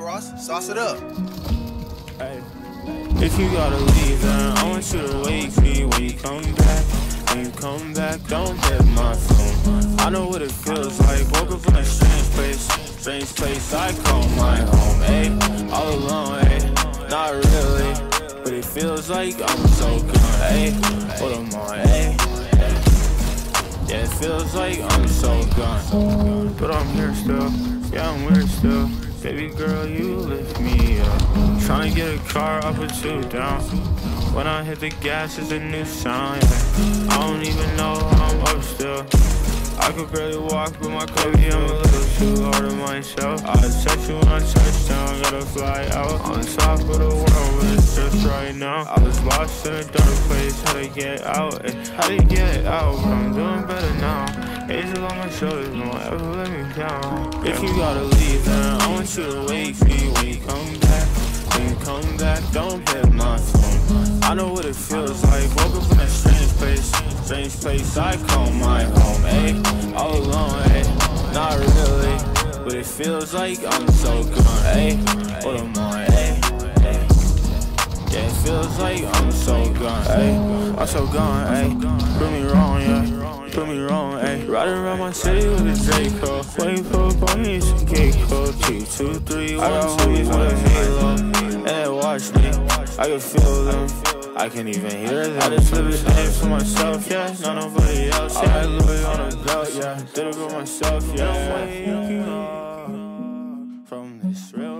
Ross, sauce it up. Hey. If you gotta leave, then I want you to wake me when you come back. When you come back, don't hit my phone. I know what it feels like. Woke up in a strange place I call my home. Ayy, all alone, ayy, not really, but it feels like I'm so gone. Ayy, what am I? Ayy, yeah, it feels like I'm so gone, but I'm here still. Yeah, I'm weird still. Baby girl, you lift me up. Tryna get a car up or two down. When I hit the gas, it's a new sound, yeah. I don't even know how I'm up still. I could barely walk with my baby, I'm a little too hard on myself. I text you when I touch down, gotta fly out on top of the world, but it's just right now. I was lost in a dark place, how to get out, how to get out, but I'm doing better now. Angel on my shoulders, don't ever let me down. If you gotta leave, then I want you to wake me when you come back. When you come back, don't hit my phone. I know what it feels like. Woke up in a strange place I call my home. Ayy, all alone, ayy, not really, but it feels like I'm so gone. Ayy, what am I? Ayy, yeah, it feels like I'm so gone. Ayy, I'm so gone. Ayy, prove me wrong, yeah. Prove me wrong, ayy. Riding around my city with a Draco. Waiting for a pony, it's a gate code. 2, 2, 3, 1, 2, with a halo. And they watch me, I can feel them. I can't even hear them. I just live this day for myself, yeah. Not nobody else, yeah. I live it on a belt, yeah. Did it for myself, yeah. From this real